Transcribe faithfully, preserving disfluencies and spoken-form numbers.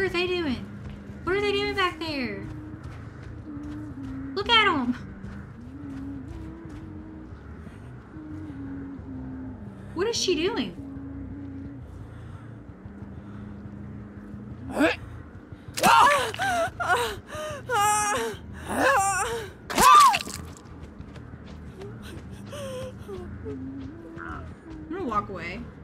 are they doing? What are they doing back there? Look at them. What is she doing? I'm gonna walk away.